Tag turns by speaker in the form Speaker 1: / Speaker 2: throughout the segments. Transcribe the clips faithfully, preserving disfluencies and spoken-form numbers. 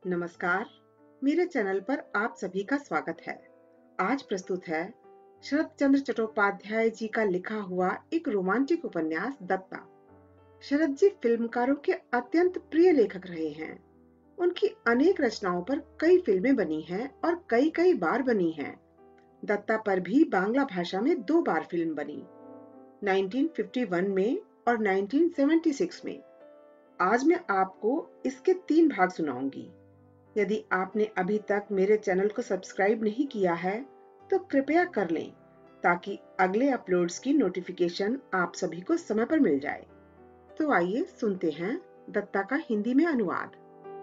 Speaker 1: नमस्कार, मेरे चैनल पर आप सभी का स्वागत है। आज प्रस्तुत है शरत चंद्र चट्टोपाध्याय जी का लिखा हुआ एक रोमांटिक उपन्यास दत्ता। शरत जी फिल्मकारों के अत्यंत प्रिय लेखक रहे हैं। उनकी अनेक रचनाओं पर कई फिल्में बनी हैं और कई कई बार बनी हैं। दत्ता पर भी बांग्ला भाषा में दो बार फिल्म बनी, उन्नीस सौ इक्यावन में और उन्नीस सौ छिहत्तर में। आज मैं आपको इसके तीन भाग सुनाऊंगी। यदि आपने अभी तक मेरे चैनल को सब्सक्राइब नहीं किया है तो कृपया कर लें ताकि अगले अपलोड्स की नोटिफिकेशन आप सभी को समय पर मिल जाए। तो आइए सुनते हैं दत्ता का हिंदी में अनुवाद।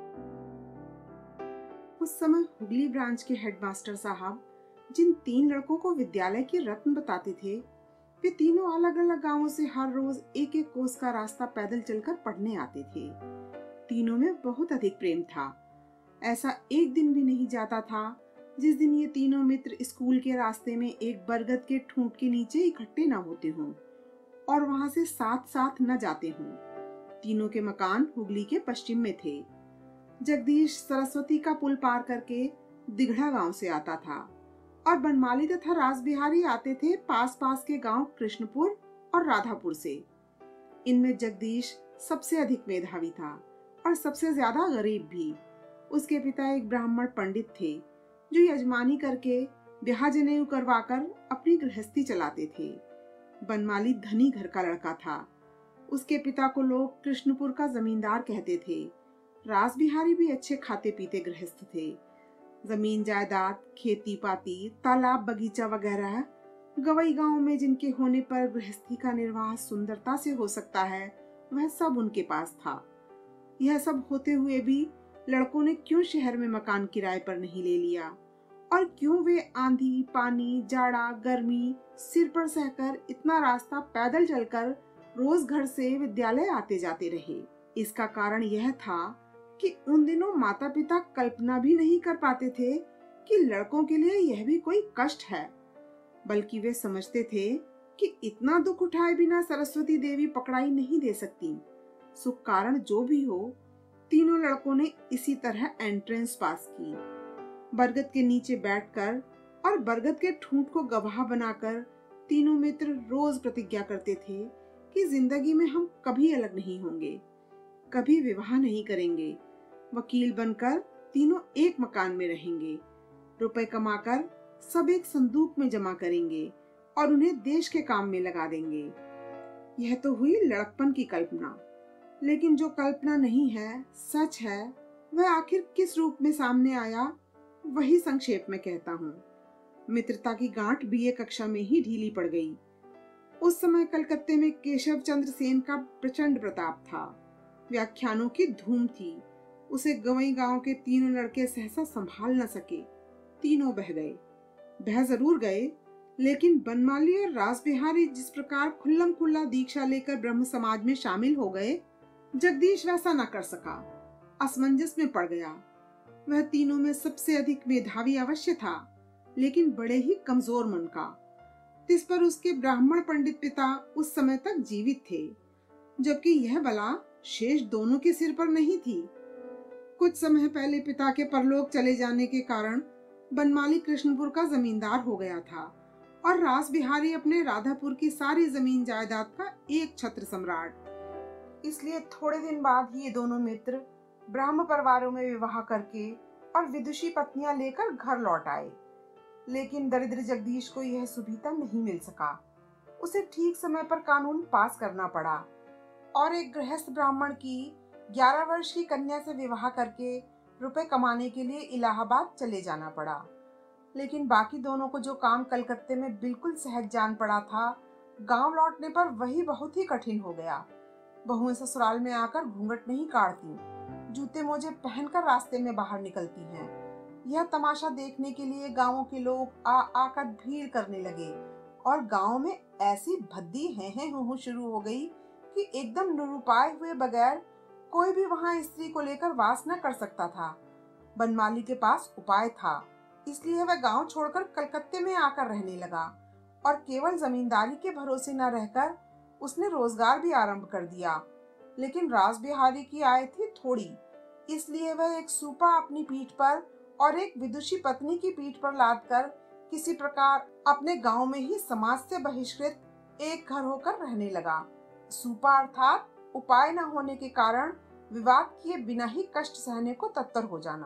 Speaker 1: उस समय हुगली ब्रांच के हेडमास्टर साहब जिन तीन लड़कों को विद्यालय के रत्न बताते थे, वे तीनों अलग अलग गांवों से हर रोज एक एक कोस का रास्ता पैदल चलकर पढ़ने आते थे। तीनों में बहुत अधिक प्रेम था। ऐसा एक दिन भी नहीं जाता था जिस दिन ये तीनों मित्र स्कूल के रास्ते में एक बरगद के ठूंठ के नीचे इकट्ठे न होते हों और वहां से साथ साथ न जाते हों। तीनों के मकान हुगली के पश्चिम में थे। जगदीश सरस्वती का पुल पार करके दिघड़ा गांव से आता था और बनमाली तथा रासबिहारी आते थे पास पास के गांव कृष्णपुर और राधापुर से। इनमें जगदीश सबसे अधिक मेधावी था और सबसे ज्यादा गरीब भी। उसके पिता एक ब्राह्मण पंडित थे जो यजमानी करके ब्याह जनेऊ करवाकर अपनी गृहस्थी चलाते थे। बनमाली धनी घर का लड़का था। उसके पिता को लोग कृष्णपुर का जमींदार कहते थे। रासबिहारी भी अच्छे खाते पीते गृहस्थ थे। जमीन जायदाद, खेती पाती, तालाब बगीचा वगैरह गवई गांव में जिनके होने पर गृहस्थी का निर्वाह सुंदरता से हो सकता है, वह सब उनके पास था। यह सब होते हुए भी लड़कों ने क्यों शहर में मकान किराए पर नहीं ले लिया और क्यों वे आंधी, पानी, जाड़ा, गर्मी सिर पर सहकर इतना रास्ता पैदल चलकर रोज घर से विद्यालय आते जाते रहे? इसका कारण यह था कि उन दिनों माता पिता कल्पना भी नहीं कर पाते थे कि लड़कों के लिए यह भी कोई कष्ट है, बल्कि वे समझते थे कि इतना दुख उठाए बिना सरस्वती देवी पकड़ाई नहीं दे सकती। सुख कारण जो भी हो, तीनों लड़कों ने इसी तरह एंट्रेंस पास की। बरगद के नीचे बैठकर और बरगद के ठूंठ को गवाह बनाकर तीनों मित्र रोज प्रतिज्ञा करते थे कि जिंदगी में हम कभी अलग नहीं होंगे, कभी विवाह नहीं करेंगे, वकील बनकर तीनों एक मकान में रहेंगे, रुपए कमाकर सब एक संदूक में जमा करेंगे और उन्हें देश के काम में लगा देंगे। यह तो हुई लड़कपन की कल्पना, लेकिन जो कल्पना नहीं है, सच है, वह आखिर किस रूप में सामने आया, वही संक्षेप में कहता हूँ। मित्रता की गांठ बीए कक्षा में ही ढीली पड़ गई। उस समय कलकत्ते में केशव चंद्र सेन का प्रचंड प्रताप था। व्याख्यानों की धूम थी। उसे गवई गांव के तीनों लड़के सहसा संभाल न सके। तीनों बह गए। बह जरूर गए, लेकिन बनमाली और रासबिहारी जिस प्रकार खुल्लम खुल्ला दीक्षा लेकर ब्रह्म समाज में शामिल हो गए, जगदीश वैसा न कर सका। असमंजस में पड़ गया। वह तीनों में सबसे अधिक मेधावी अवश्य था, लेकिन बड़े ही कमजोर मन का। इस पर उसके ब्राह्मण पंडित पिता उस समय तक जीवित थे, जबकि यह बला शेष दोनों के सिर पर नहीं थी। कुछ समय पहले पिता के परलोक चले जाने के कारण बनमाली कृष्णपुर का जमींदार हो गया था और रासबिहारी अपने राधापुर की सारी जमीन जायदाद का एक छत्र सम्राट। इसलिए थोड़े दिन बाद ही ये दोनों मित्र ब्राह्म परिवारों में विवाह करके और विदुषी पत्नियां लेकर घर लौट आए। लेकिन दरिद्र जगदीश को यह सुविधा नहीं मिल सका। उसे ठीक समय पर कानून पास करना पड़ा और एक गृहस्थ ब्राह्मण की ग्यारह वर्ष की कन्या से विवाह करके रुपए कमाने के लिए इलाहाबाद चले जाना पड़ा। लेकिन बाकी दोनों को जो काम कलकत्ते में बिल्कुल सहज जान पड़ा था, गांव लौटने पर वही बहुत ही कठिन हो गया। बहुएं ससुराल में आकर घूंघट नहीं काढ़ती, जूते मोजे पहनकर रास्ते में बाहर निकलती हैं। यह तमाशा देखने के लिए गांवों के लोग आ आकर भीड़ करने लगे और गांव में ऐसी भद्दी हैं हैं हो शुरू हो गई कि एकदम निरुपाय हुए बगैर कोई भी वहां स्त्री को लेकर वास न कर सकता था। बनमाली के पास उपाय था, इसलिए वह गांव छोड़कर कलकत्ते में आकर रहने लगा और केवल जमींदारी के भरोसे न रहकर उसने रोजगार भी आरंभ कर दिया। लेकिन रासबिहारी की आय थी थोड़ी, इसलिए वह एक सूपा अपनी पीठ पर और एक विदुषी पत्नी की पीठ पर लादकर किसी प्रकार अपने गांव में ही समाज से बहिष्कृत एक घर होकर रहने लगा। सूपा अर्थात उपाय न होने के कारण विवाद किए बिना ही कष्ट सहने को तत्पर हो जाना।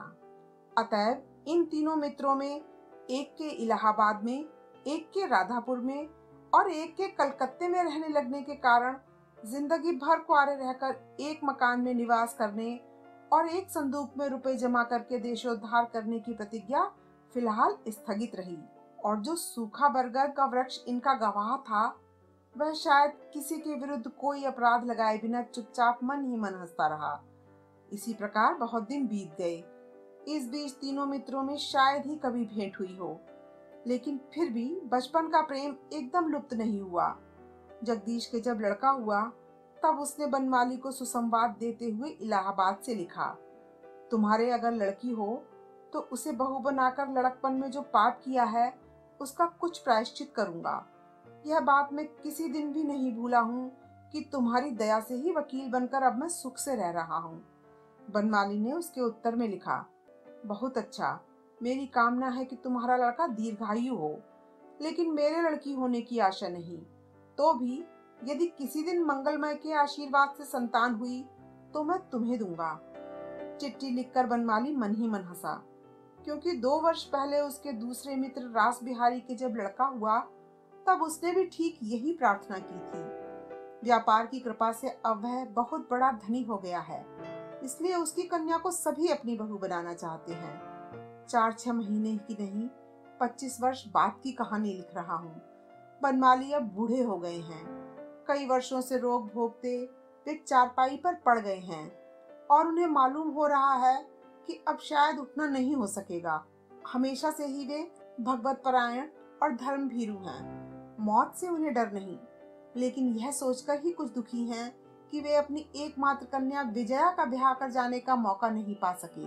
Speaker 1: अतएव इन तीनों मित्रों में एक के इलाहाबाद में, एक के राधापुर में और एक के कलकत्ते में रहने लगने के कारण जिंदगी भर कुआरे रहकर एक मकान में निवास करने और एक संदूक में रुपए जमा करके देशोद्धार करने की प्रतिज्ञा फिलहाल स्थगित रही। और जो सूखा बरगद का वृक्ष इनका गवाह था, वह शायद किसी के विरुद्ध कोई अपराध लगाए बिना चुपचाप मन ही मन हंसता रहा। इसी प्रकार बहुत दिन बीत गए। इस बीच तीनों मित्रों में शायद ही कभी भेंट हुई हो, लेकिन फिर भी बचपन का प्रेम एकदम लुप्त नहीं हुआ। जगदीश के जब लड़का हुआ तब उसने बनमाली को सुसंवाद देते हुए इलाहाबाद से लिखा, तुम्हारे अगर लड़की हो तो उसे बहू बनाकर लड़कपन में जो पाप किया है उसका कुछ प्रायश्चित करूंगा। यह बात मैं किसी दिन भी नहीं भूला हूँ कि तुम्हारी दया से ही वकील बनकर अब मैं सुख से रह रहा हूँ। बनमाली ने उसके उत्तर में लिखा, बहुत अच्छा, मेरी कामना है कि तुम्हारा लड़का दीर्घायु हो, लेकिन मेरे लड़की होने की आशा नहीं। तो भी यदि किसी दिन मंगलमय के आशीर्वाद से संतान हुई तो मैं तुम्हें दूंगा। चिट्ठी लिखकर बनमाली मन ही मन हंसा, क्योंकि दो वर्ष पहले उसके दूसरे मित्र रास बिहारी के जब लड़का हुआ तब उसने भी ठीक यही प्रार्थना की थी। व्यापार की कृपा से अब वह बहुत बड़ा धनी हो गया है, इसलिए उसकी कन्या को सभी अपनी बहू बनाना चाहते हैं। चार छह महीने की नहीं, पच्चीस वर्ष बाद की कहानी लिख रहा हूँ। बनमाली अब बूढ़े हो गए हैं। कई वर्षों से रोग भोगते वे चारपाई पर पड़ गए हैं और उन्हें मालूम हो रहा है कि अब शायद उठना नहीं हो सकेगा। हमेशा से ही वे भगवत परायण और धर्म भीरू हैं। मौत से उन्हें डर नहीं, लेकिन यह सोचकर ही कुछ दुखी हैं कि वे अपनी एकमात्र कन्या विजया का ब्याह कर जाने का मौका नहीं पा सके।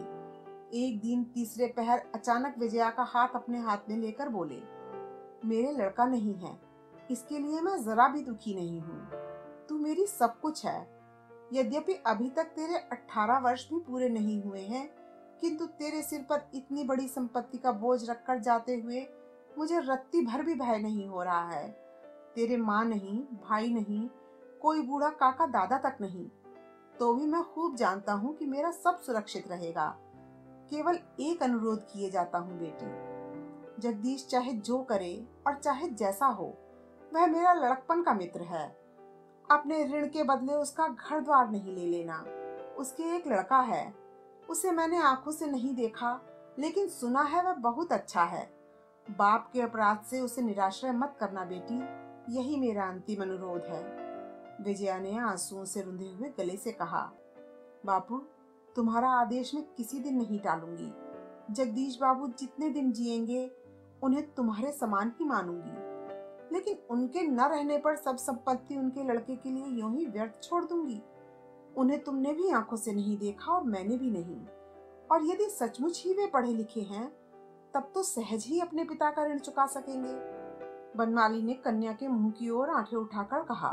Speaker 1: एक दिन तीसरे पहर अचानक विजया का हाथ अपने हाथ में लेकर बोले, मेरे लड़का नहीं है, इसके लिए मैं जरा भी दुखी नहीं हूँ। तू मेरी सब कुछ है। यद्यपि अभी तक तेरे अठारह वर्ष भी पूरे नहीं हुए हैं, किंतु तेरे सिर पर इतनी बड़ी संपत्ति का बोझ रखकर जाते हुए मुझे रत्ती भर भी भय नहीं हो रहा है। तेरे माँ नहीं, भाई नहीं, कोई बूढ़ा काका दादा तक नहीं, तो भी मैं खूब जानता हूँ कि मेरा सब सुरक्षित रहेगा। केवल एक अनुरोध किए जाता हूँ बेटी, जगदीश चाहे जो करे और चाहे जैसा हो, वह मेरा लड़कपन का मित्र है। अपने ऋण के बदले उसका घर द्वार नहीं ले लेना। उसके एक लड़का है, उसे मैंने आंखों से नहीं देखा, लेकिन सुना है वह बहुत अच्छा है। बाप के अपराध से उसे निराश्रय मत करना बेटी, यही मेरा अंतिम अनुरोध है। विजया ने आंसुओं से रुंधे हुए गले से कहा, बापू, तुम्हारा आदेश मैं किसी दिन नहीं टालूंगी। जगदीश बाबू जितने दिन जिएंगे उन्हें तुम्हारे समान ही मानूंगी, लेकिन उनके न रहने पर सब संपत्ति उनके लड़के के लिए यूं ही व्यर्थ छोड़ दूंगी। उन्हें तुमने भी आंखों से नहीं देखा और मैंने भी नहीं, और यदि सचमुच ही वे पढ़े लिखे हैं तब तो सहज ही अपने पिता का ऋण चुका सकेंगे। बनमाली ने कन्या के मुंह की ओर आंखें उठाकर कहा,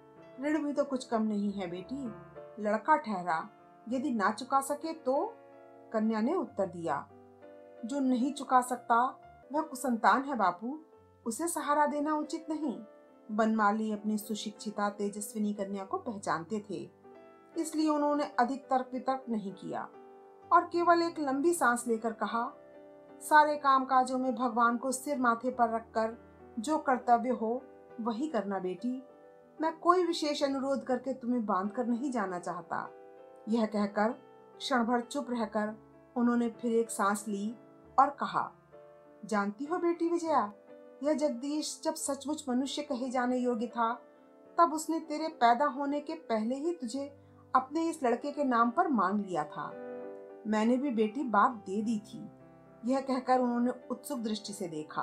Speaker 1: ऋण भी तो कुछ कम नहीं है बेटी, लड़का ठहरा, यदि ना चुका सके तो? कन्या ने उत्तर दिया, जो नहीं चुका सकता वह कुसंतान है बापू, उसे सहारा देना उचित नहीं। बनमाली अपनी सुशिक्षिता तेजस्विनी कन्या को पहचानते थे, इसलिए उन्होंने अधिक तर्क वितर्क नहीं किया और केवल एक लंबी सांस लेकर कहा, सारे काम काजों में भगवान को सिर माथे पर रखकर जो कर्तव्य हो वही करना बेटी। मैं कोई विशेष अनुरोध करके तुम्हें बांध कर नहीं जाना चाहता। यह कहकर क्षण भर चुप रहकर उन्होंने फिर एक सांस ली और कहा, जानती हो बेटी विजया, यह जगदीश जब सचमुच मनुष्य कहे जाने योग्य था तब उसने तेरे पैदा होने के पहले ही तुझे अपने इस लड़के के नाम पर मांग लिया था। मैंने भी बेटी बात दे दी थी। यह कहकर उन्होंने उत्सुक दृष्टि से देखा।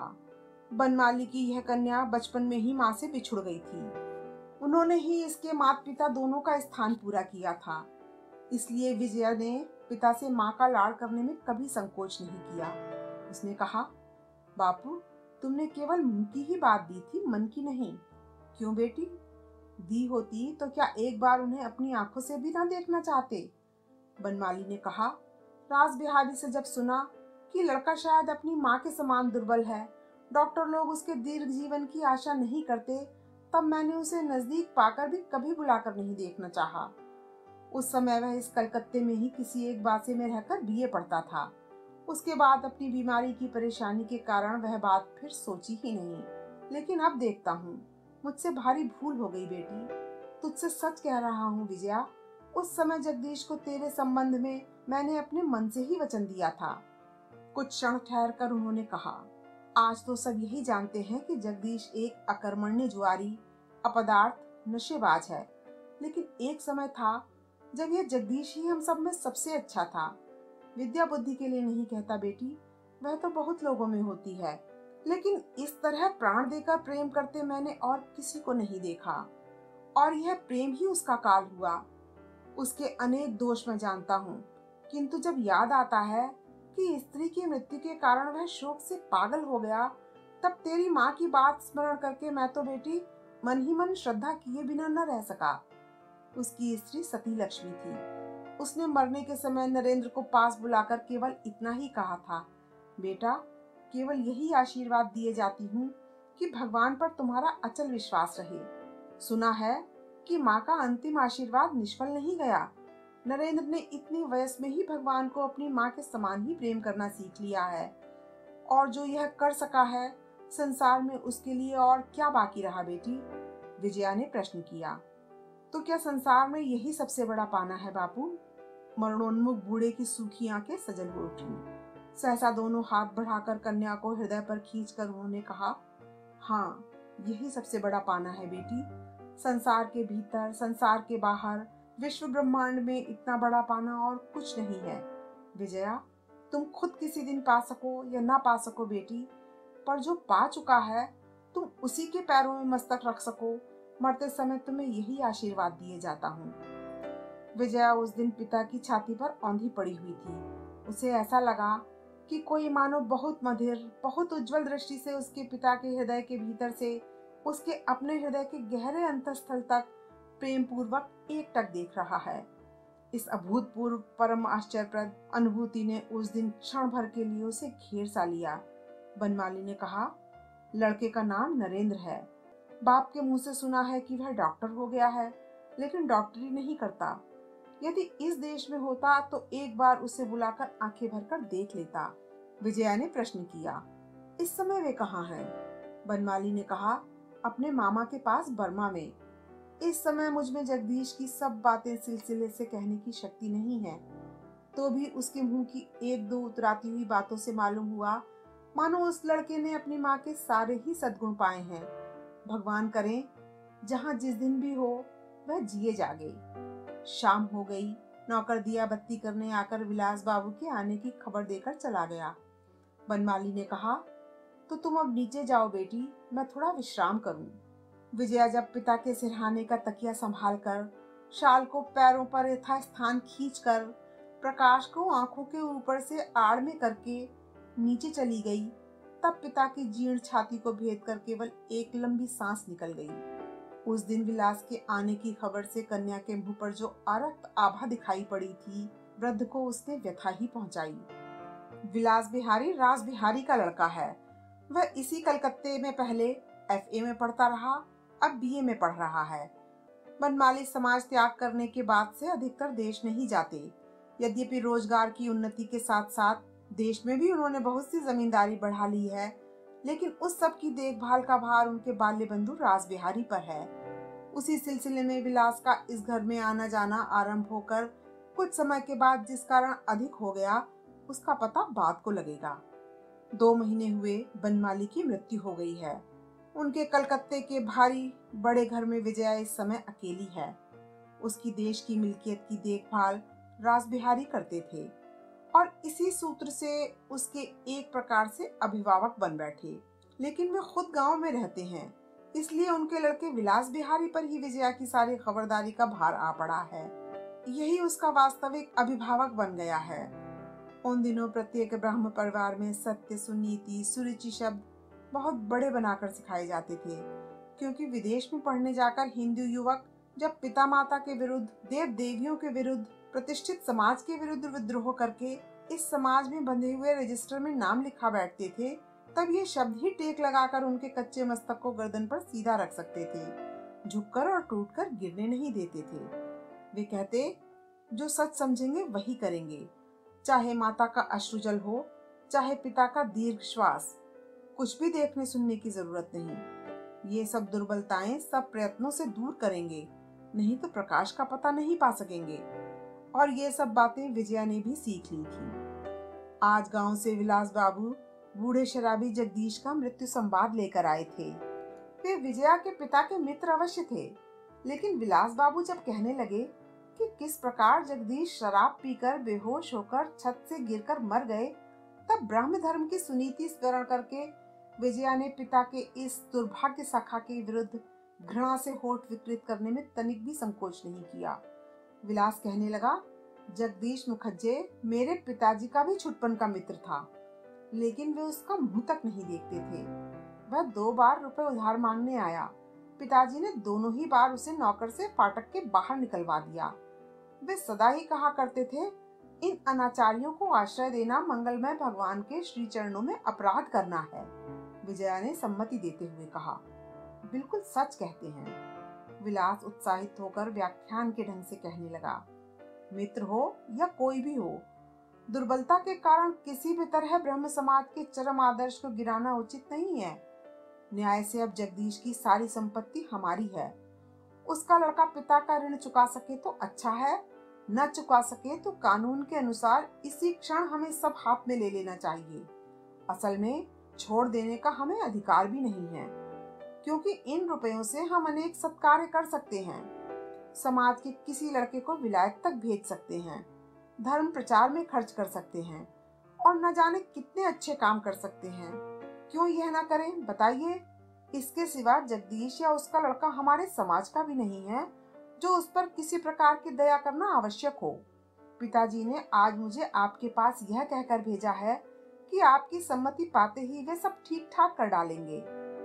Speaker 1: बनमाली की यह कन्या बचपन में ही माँ से बिछुड़ गई थी। उन्होंने ही इसके माता पिता दोनों का स्थान पूरा किया था, इसलिए विजया ने पिता से माँ का लाड़ करने में कभी संकोच नहीं किया। उसने कहा, बापू, तुमने केवल मुंह की ही बात दी थी, मन की नहीं। क्यों बेटी, दी होती तो क्या एक बार उन्हें अपनी आंखों से भी ना देखना चाहते? बनमाली ने कहा। राज बिहारी से जब सुना कि लड़का शायद अपनी माँ के समान दुर्बल है, डॉक्टर लोग उसके दीर्घ जीवन की आशा नहीं करते, तब मैंने उसे नजदीक पाकर भी कभी बुलाकर नहीं देखना चाहा। उस समय वह इस कलकत्ते में ही किसी एक बासे में रहकर बीए पढ़ता था। उसके बाद अपनी बीमारी की परेशानी के कारण वह बात फिर सोची ही नहीं। लेकिन अब देखता हूँ, मुझसे भारी भूल हो गई बेटी। तुझसे सच कह रहा हूँ विजया, उस समय जगदीश को तेरे संबंध में मैंने अपने मन से ही वचन दिया था। कुछ क्षण ठहर कर उन्होंने कहा, आज तो सब यही जानते हैं कि जगदीश एक अकर्मण्य जुआरी, अपदार्थ, नशेबाज है। लेकिन एक समय था जब यह जगदीश ही हम सब में सबसे अच्छा था। विद्या बुद्धि के लिए नहीं कहता बेटी, वह तो बहुत लोगों में होती है, लेकिन इस तरह प्राण देकर प्रेम करते मैंने और किसी को नहीं देखा। और यह प्रेम ही उसका काल हुआ। उसके अनेक दोष मैं जानता हूँ, किंतु जब याद आता है कि स्त्री की मृत्यु के कारण वह शोक से पागल हो गया, तब तेरी माँ की बात स्मरण करके मैं तो बेटी मन ही मन श्रद्धा किए बिना न रह सका। उसकी स्त्री सती लक्ष्मी थी। उसने मरने के समय नरेंद्र को पास बुलाकर केवल इतना ही कहा था, बेटा केवल यही आशीर्वाद दिए जाती हूँ कि भगवान पर तुम्हारा अचल विश्वास रहे। सुना है कि माँ का अंतिम आशीर्वाद निष्फल नहीं गया। नरेंद्र ने इतनी वयस में ही भगवान को अपनी माँ के समान ही प्रेम करना सीख लिया है, और जो यह कर सका है, संसार में उसके लिए और क्या बाकी रहा बेटी? विजया ने प्रश्न किया। तो क्या संसार में यही सबसे बड़ा पाना है बापू? मरणोन्मुख बूढ़े की सूखी आंखें सजल हो उठी। सहसा दोनों हाथ बढ़ाकर कन्या को हृदय पर खींचकर उन्होंने कहा, हाँ यही सबसे बड़ा पाना है बेटी। संसार के भीतर, संसार के बाहर, विश्व ब्रह्मांड में इतना बड़ा पाना और कुछ नहीं है। विजया, तुम खुद किसी दिन पा सको या ना पा सको बेटी, पर जो पा चुका है तुम उसी के पैरों में मस्तक रख सको। मरते समय तुम्हें यही आशीर्वाद दिए जाता हूँ। विजया उस दिन पिता की छाती पर औंधी पड़ी हुई थी। उसे ऐसा लगा कि कोई मानो बहुत मधिर, बहुत उज्जवल दृष्टि से उसके पिता के हृदय के भीतर से उसके अपने हृदय के गहरे अंतस्थल तक प्रेम पूर्वक एकटक देख रहा है। इस अभूतपूर्व परम आश्चर्यप्रद अनुभूति ने उस दिन क्षण भर के लिए उसे घेर सा लिया। बनमाली ने कहा, लड़के का नाम नरेंद्र है। बाप के मुंह से सुना है कि वह डॉक्टर हो गया है, लेकिन डॉक्टरी नहीं करता। यदि इस देश में होता तो एक बार उसे बुलाकर आंखें भरकर देख लेता। विजया ने प्रश्न किया, इस समय वे कहाँ हैं? बनमाली ने कहा, अपने मामा के पास बर्मा में। इस समय मुझ में जगदीश की सब बातें सिलसिले से कहने की शक्ति नहीं है, तो भी उसके मुंह की एक दो उतराती हुई बातों से मालूम हुआ मानो उस लड़के ने अपनी माँ के सारे ही सद्गुण पाए हैं। भगवान करे जहाँ जिस दिन भी हो वह जिए जागे। शाम हो गई। नौकर दिया बत्ती करने आकर विलास बाबू के आने की खबर देकर चला गया। बनमाली ने कहा, तो तुम अब नीचे जाओ बेटी, मैं थोड़ा विश्राम करूं। विजया जब पिता के सिरहाने का तकिया संभाल कर, शाल को पैरों पर यथास्थान खींचकर, प्रकाश को आंखों के ऊपर से आड़ में करके नीचे चली गई, तब पिता की जीर्ण छाती को भेद कर केवल एक लंबी सांस निकल गई। उस दिन विलास के आने की खबर से कन्या के मुंह पर जो आरक्त आभा दिखाई पड़ी थी, वृद्ध को उसने व्यथा ही पहुंचाई। विलास बिहारी राज बिहारी का लड़का है। वह इसी कलकत्ते में पहले एफ ए में पढ़ता रहा, अब बी ए में पढ़ रहा है। बनमाली समाज त्याग करने के बाद से अधिकतर देश नहीं जाते। यद्यपि रोजगार की उन्नति के साथ साथ देश में भी उन्होंने बहुत सी जमींदारी बढ़ा ली है, लेकिन उस सब की देखभाल का भार उनके बाल्य बंधु राज बिहारी पर है। उसी सिलसिले में विलास का इस घर में आना जाना आरंभ होकर कुछ समय के बाद जिस कारण अधिक हो गया, उसका पता बाद को लगेगा। दो महीने हुए बनमाली की मृत्यु हो गई है। उनके कलकत्ते के भारी बड़े घर में विजया इस समय अकेली है। उसकी देश की मिल्कियत की देखभाल राज बिहारी करते थे और इसी सूत्र से उसके एक प्रकार से अभिभावक बन बैठे। लेकिन वे खुद गांव में रहते हैं, इसलिए उनके लड़के विलास बिहारी पर ही विजया की सारी खबरदारी का भार आ पड़ा है। यही उसका वास्तविक अभिभावक बन गया है। उन दिनों प्रत्येक ब्राह्मण परिवार में सत्य, सुनीति, सुरुचि शब्द बहुत बड़े बनाकर सिखाए जाते थे, क्योंकि विदेश में पढ़ने जाकर हिंदू युवक जब पिता माता के विरुद्ध, देव देवियों के विरुद्ध, प्रतिष्ठित समाज के विरुद्ध विद्रोह करके इस समाज में बंधे हुए रजिस्टर में नाम लिखा बैठते थे, तब ये शब्द ही टेक लगाकर उनके कच्चे मस्तक को गर्दन पर सीधा रख सकते थे, झुककर और टूटकर गिरने नहीं देते थे। वे कहते, जो सच समझेंगे वही करेंगे, चाहे माता का अश्रुजल हो, चाहे पिता का दीर्घ श्वास, कुछ भी देखने सुनने की जरूरत नहीं। ये सब दुर्बलताएं सब प्रयत्नों से दूर करेंगे, नहीं तो प्रकाश का पता नहीं पा सकेंगे। और ये सब बातें विजया ने भी सीख ली थी। आज गांव से विलास बाबू बूढ़े शराबी जगदीश का मृत्यु संवाद लेकर आए थे। वे विजया के पिता के मित्र अवश्य थे, लेकिन विलास बाबू जब कहने लगे कि किस प्रकार जगदीश शराब पीकर बेहोश होकर छत से गिरकर मर गए, तब ब्रह्म धर्म की सुनीति स्मरण करके विजया ने पिता के इस दुर्भाग्य सखा के विरुद्ध घृणा से होठ विकृत करने में तनिक भी संकोच नहीं किया। विलास कहने लगा, जगदीश मुखर्जी मेरे पिताजी का भी छुटपन का मित्र था, लेकिन वे उसका मुंह तक नहीं देखते थे। वह दो बार रुपए उधार मांगने आया, पिताजी ने दोनों ही बार उसे नौकर से फाटक के बाहर निकलवा दिया। वे सदा ही कहा करते थे, इन अनाचारियों को आश्रय देना मंगलमय भगवान के श्री चरणों में अपराध करना है। विजया ने सम्मति देते हुए कहा, बिल्कुल सच कहते हैं। विलास उत्साहित होकर व्याख्यान के ढंग से कहने लगा, मित्र हो या कोई भी हो, दुर्बलता के कारण किसी भी तरह ब्रह्म समाज के चरम आदर्श को गिराना उचित नहीं है। न्याय से अब जगदीश की सारी संपत्ति हमारी है। उसका लड़का पिता का ऋण चुका सके तो अच्छा है, न चुका सके तो कानून के अनुसार इसी क्षण हमें सब हाथ में ले लेना चाहिए। असल में छोड़ देने का हमें अधिकार भी नहीं है, क्योंकि इन रुपयों से हम अनेक सत्कार्य कर सकते हैं। समाज के किसी लड़के को विलायत तक भेज सकते हैं, धर्म प्रचार में खर्च कर सकते हैं, और न जाने कितने अच्छे काम कर सकते हैं। क्यों यह ना करें, बताइए। इसके सिवा जगदीश या उसका लड़का हमारे समाज का भी नहीं है, जो उस पर किसी प्रकार की दया करना आवश्यक हो। पिताजी ने आज मुझे आपके पास यह कहकर भेजा है कि आपकी सम्मति पाते ही वे सब ठीक ठाक कर डालेंगे।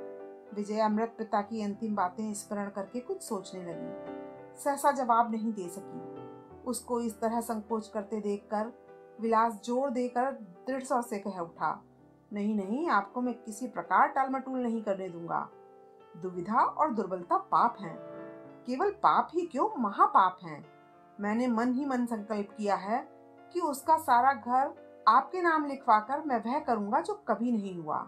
Speaker 1: विजय अमृत पिता की अंतिम बातें स्मरण करके कुछ सोचने लगी, सहसा जवाब नहीं दे सकी। उसको इस तरह संकोच करते देखकर विलास जोर देकर दृढ़ स्वर से कह उठा, नहीं नहीं, आपको मैं किसी प्रकार टालमटोल नहीं करने दूंगा। दुविधा और दुर्बलता पाप हैं, केवल पाप ही क्यों, महापाप हैं। मैंने मन ही मन संकल्प किया है कि उसका सारा घर आपके नाम लिखवाकर मैं वह करूंगा जो कभी नहीं हुआ।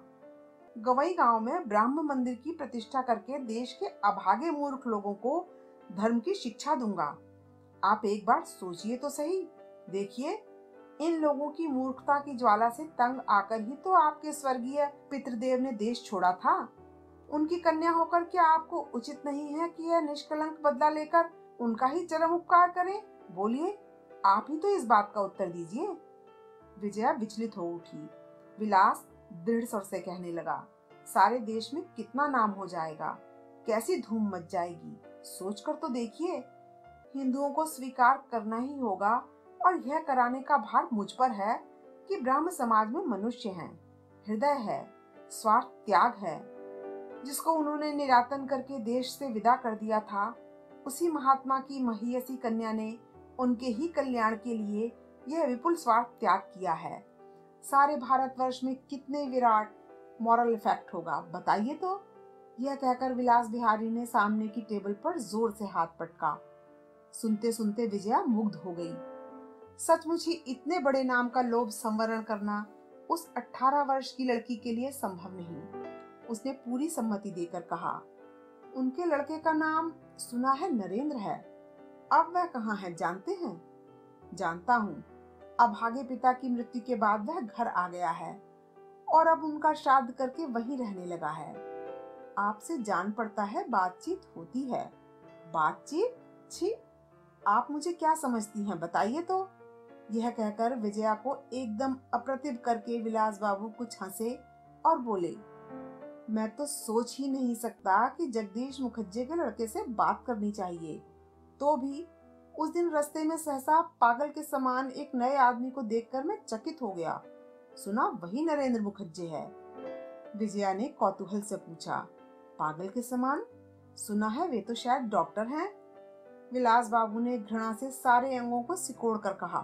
Speaker 1: गवई गांव में ब्राह्म मंदिर की प्रतिष्ठा करके देश के अभागे मूर्ख लोगों को धर्म की शिक्षा दूंगा। आप एक बार सोचिए तो सही, देखिए इन लोगों की मूर्खता की ज्वाला से तंग आकर ही तो आपके स्वर्गीय पितृदेव ने देश छोड़ा था। उनकी कन्या होकर क्या आपको उचित नहीं है कि यह निष्कलंक बदला लेकर उनका ही चरम उपकार करें? बोलिए, आप ही तो इस बात का उत्तर दीजिए। विजया विचलित हो उठी। विलास दृढ़ स्वर से कहने लगा, सारे देश में कितना नाम हो जाएगा, कैसी धूम मच जाएगी, सोचकर तो देखिए। हिंदुओं को स्वीकार करना ही होगा, और यह कराने का भार मुझ पर है कि ब्राह्म समाज में मनुष्य हैं, हृदय है, स्वार्थ त्याग है। जिसको उन्होंने निरातन करके देश से विदा कर दिया था, उसी महात्मा की महियसी कन्या ने उनके ही कल्याण के लिए यह विपुल स्वार्थ त्याग किया है। सारे भारतवर्ष में कितने विराट मॉरल इफेक्ट होगा, बताइए तो। यह कहकर विलास बिहारी ने सामने की टेबल पर जोर से हाथ पटका। सुनते सुनते विजया मुग्ध हो गई। सचमुच ही इतने बड़े नाम का लोभ संवरण करना उस अठारह वर्ष की लड़की के लिए संभव नहीं। उसने पूरी सम्मति देकर कहा, उनके लड़के का नाम सुना है नरेंद्र है। अब वह कहाँ है जानते हैं? जानता हूँ। अभागे पिता की मृत्यु के बाद वह घर आ गया है और अब उनका श्राद्ध करके वहीं रहने लगा है। आपसे जान पड़ता है बातचीत होती है। बातचीत? छी, आप मुझे क्या समझती हैं, बताइए तो। यह कहकर विजया को एकदम अप्रतिभ करके विलास बाबू कुछ हंसे और बोले, मैं तो सोच ही नहीं सकता कि जगदीश मुखर्जी के लड़के से बात करनी चाहिए। तो भी उस दिन रास्ते में सहसा पागल के समान एक नए आदमी को देखकर मैं चकित हो गया। सुना वही नरेंद्र मुखर्जी है? विजया ने कौतूहल से पूछा। पागल के समान? सुना है वे तो शायद डॉक्टर हैं। विलास बाबू ने घृणा से सारे अंगों को सिकोड़ कर कहा।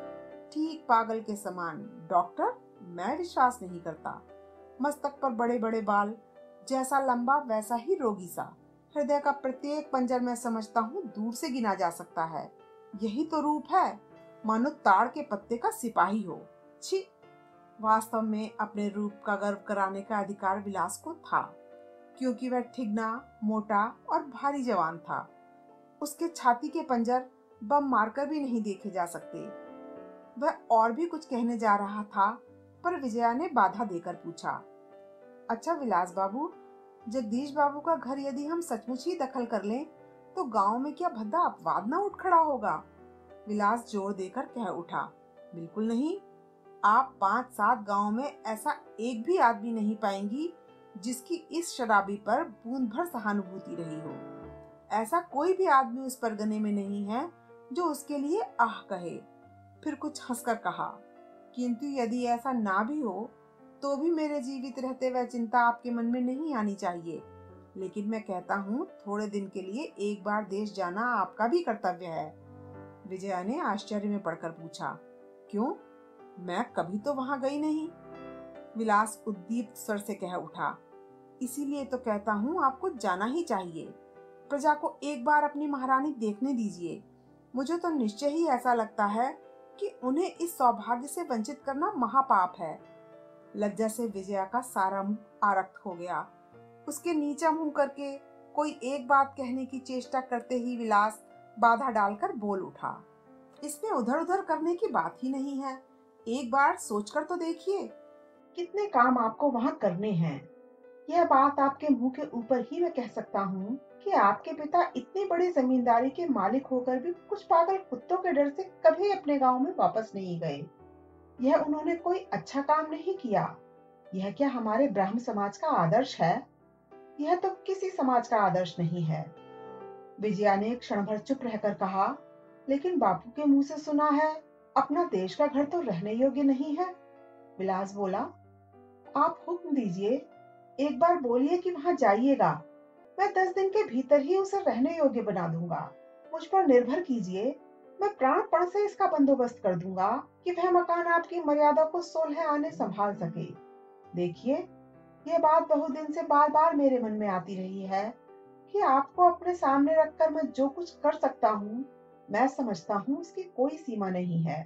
Speaker 1: ठीक पागल के समान। डॉक्टर, मैं विश्वास नहीं करता। मस्तक पर बड़े बड़े बाल, जैसा लंबा वैसा ही रोगी सा। हृदय का प्रत्येक पंजर मैं समझता हूँ दूर से गिना जा सकता है। यही तो रूप है, मानो ताड़ के पत्ते का सिपाही हो। छी! वास्तव में अपने रूप का गर्व कराने का अधिकार विलास को था, क्योंकि वह ठिगना, मोटा और भारी जवान था। उसके छाती के पंजर बम मारकर भी नहीं देखे जा सकते। वह और भी कुछ कहने जा रहा था, पर विजया ने बाधा देकर पूछा, अच्छा विलास बाबू, जगदीश बाबू का घर यदि हम सचमुच ही दखल कर लें तो गांव में क्या भद्दा अपवाद न उठ खड़ा होगा? विलास जोर देकर कह उठा, बिल्कुल नहीं। आप पांच सात गांव में ऐसा एक भी आदमी नहीं पाएंगी जिसकी इस शराबी पर बूंद भर सहानुभूति रही हो। ऐसा कोई भी आदमी उस परगने में नहीं है जो उसके लिए आह कहे। फिर कुछ हंसकर कहा, किंतु यदि ऐसा ना भी हो तो भी मेरे जीवित रहते वह चिंता आपके मन में नहीं आनी चाहिए। लेकिन मैं कहता हूँ, थोड़े दिन के लिए एक बार देश जाना आपका भी कर्तव्य है। विजया ने आश्चर्य में पड़कर पूछा, क्यों? मैं कभी तो वहां गई नहीं। विलास उद्दीप्त स्वर से कह उठा, इसीलिए तो कहता हूँ आपको जाना ही चाहिए। प्रजा को एक बार अपनी महारानी देखने दीजिए। मुझे तो निश्चय ही ऐसा लगता है कि उन्हें इस सौभाग्य से वंचित करना महापाप है। लज्जा से विजया का सारा मुंह आरक्त हो गया। उसके नीचा मुंह करके कोई एक बात कहने की चेष्टा करते ही विलास बाधा डालकर बोल उठा, इसमें उधर उधर करने की बात ही नहीं है। एक बार सोचकर तो देखिए, कितने काम आपको वहां करने हैं। यह बात आपके मुंह के ऊपर ही मैं कह सकता हूँ कि आपके पिता इतनी बड़ी जमींदारी के मालिक होकर भी कुछ पागल कुत्तों के डर से कभी अपने गांव में वापस नहीं गए। यह उन्होंने कोई अच्छा काम नहीं किया। यह क्या हमारे ब्राह्मण समाज का आदर्श है? यह तो किसी समाज का आदर्श नहीं है। विजया ने क्षण भर चुप रहकर कहा, लेकिन बापू के मुंह से सुना है अपना देश का घर तो रहने योग्य नहीं है। विलास बोला, आप हुक्म दीजिए, एक बार बोलिए कि वहां जाइएगा। मैं दस दिन के भीतर ही उसे रहने योग्य बना दूंगा। मुझ पर निर्भर कीजिए, मैं प्राणपण से इसका बंदोबस्त कर दूंगा कि वह मकान आपकी मर्यादा को सोलह आने संभाल सके। देखिए, यह बात बहुत दिन से बार बार मेरे मन में आती रही है कि आपको अपने सामने रखकर मैं जो कुछ कर सकता हूँ, मैं समझता हूँ उसकी कोई सीमा नहीं है।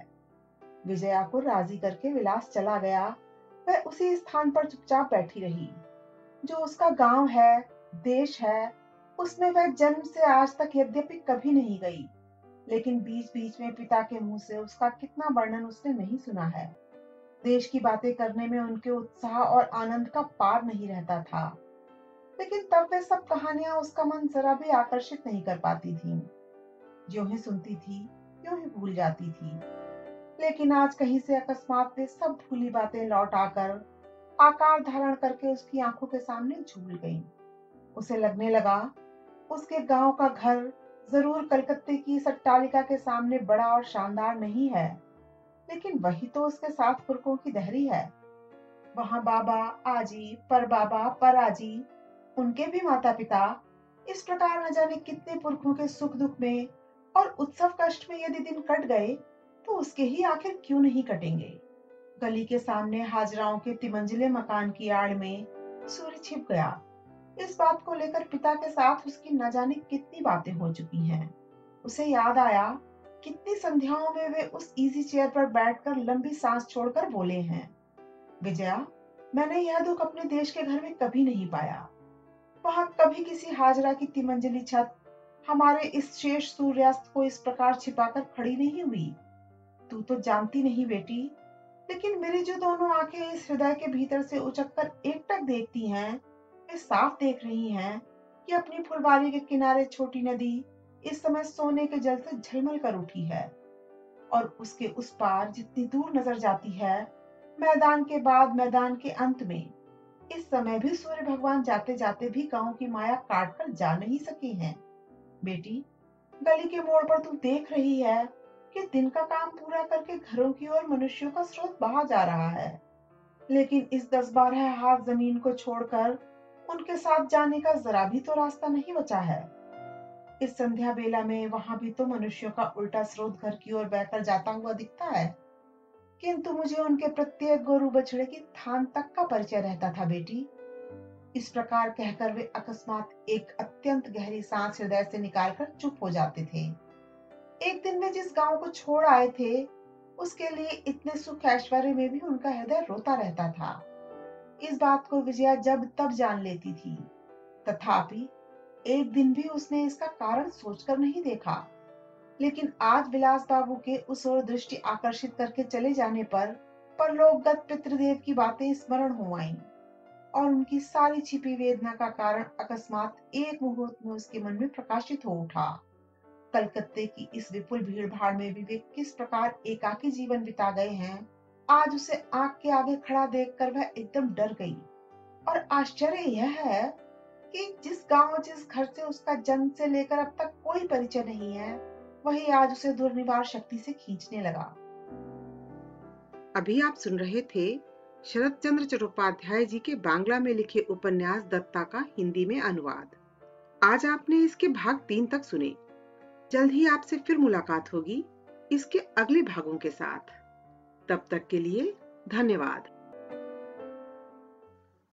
Speaker 1: विजया को राजी करके विलास चला गया। वह उसी स्थान पर चुपचाप बैठी रही। जो उसका गांव है, देश है, उसमें वह जन्म से आज तक यद्यपि कभी नहीं गई, लेकिन बीच बीच में पिता के मुंह से उसका कितना वर्णन उसने नहीं सुना है। देश की बातें करने में उनके उत्साह और आनंद का पार नहीं रहता था, लेकिन तब वे सब कहानियां उसका मन जरा भी आकर्षित नहीं कर पाती थीं। ज्यों ही सुनती थी, त्यों ही भूल जाती थी। लेकिन आज कहीं से अकस्मात वे सब भूली बातें लौट आकर आकार धारण करके उसकी आंखों के सामने झूल गईं। उसे लगने लगा उसके गांव का घर जरूर कलकत्ते की इस अट्टालिका के सामने बड़ा और शानदार नहीं है, लेकिन वही तो उसके सात पुरखों की दहरी है। वहां बाबा, आजी, परबाबा, पराजी, उनके भी माता पिता, इस प्रकार न जाने कितने पुरखों के सुख दुख में और उत्सव कष्ट में यदि दिन कट गए तो उसके ही आखिर क्यों नहीं कटेंगे। गली के सामने हाजराओं के तिमंजिले मकान की आड़ में सूर्य छिप गया। इस बात को लेकर पिता के साथ उसकी न जाने कितनी बातें हो चुकी हैं। उसे याद आया कितनी संध्याओं में वे उस इजी चेयर पर बैठकर लंबी सांस छोड़कर बोले हैं, विजया, मैंने यह दुख अपने देश के घर में कभी नहीं पाया। वहां कभी किसी हाजरा की तिमंजिली छत हमारे इस शेष सूर्यास्त को इस प्रकार छिपाकर खड़ी नहीं हुई। तू तो जानती नहीं बेटी, लेकिन मेरी जो दोनों आंखें इस हृदय के भीतर से उचककर एकटक देखती हैं, वे साफ देख रही हैं कि अपनी फुलवारी के किनारे छोटी नदी इस समय सोने के जल से झलमल कर उठी है, और उसके उस पार जितनी दूर नजर जाती है, मैदान के बाद मैदान के अंत में, इस समय भी सूर्य भगवान जाते जाते भी गांव की माया काट कर जा नहीं सके हैं। बेटी, गली के मोड़ पर तू देख रही है कि दिन का काम पूरा करके घरों की ओर मनुष्यों का स्रोत बहा जा रहा है, लेकिन इस दस बारह हाथ जमीन को छोड़कर उनके साथ जाने का जरा भी तो रास्ता नहीं बचा है। इस संध्या बेला में वहां भी तो मनुष्यों का उल्टा स्रोत घर की ओर बहकर जाता हुआ दिखता है, किंतु मुझे उनके प्रत्येक गोरु बछड़े की थान तक का परिचय रहता था बेटी। इस प्रकार कहकर वे अकस्मात एक अत्यंत गहरी सांस हृदय से निकालकर चुप हो जाते थे। एक दिन वे जिस गांव को छोड़ आए थे, उसके लिए इतने सुख ऐश्वर्य में भी उनका हृदय रोता रहता था। इस बात को विजया जब तब जान लेती थी, तथापि एक दिन भी उसने इसका कारण सोचकर नहीं देखा। लेकिन आज विलास बाबू के उस ओर दृष्टि आकर्षित करके चले जाने पर परलोकगत पितृदेव की बातें स्मरण हो आईं और उनकी सारी छिपी वेदना का कारण अकस्मात एक मुहूर्त में उसके मन में प्रकाशित हो उठा। कलकत्ते की इस विपुल भीड़ भाड़ में भी वे किस प्रकार एकाकी जीवन बिता गए हैं, आज उसे आंख के आगे खड़ा देखकर वह एकदम डर गई। और आश्चर्य यह है कि जिस गांव जिस घर से उसका जन्म से लेकर अब तक कोई परिचय नहीं है, वही आज उसे दुर्निवार शक्ति से खींचने लगा। अभी आप सुन रहे थे शरत चंद्र चट्टोपाध्याय जी के बांग्ला में लिखे उपन्यास दत्ता का हिंदी में अनुवाद। आज आपने इसके भाग तीन तक सुने। जल्द ही आपसे फिर मुलाकात होगी इसके अगले भागों के साथ। तब तक के लिए धन्यवाद।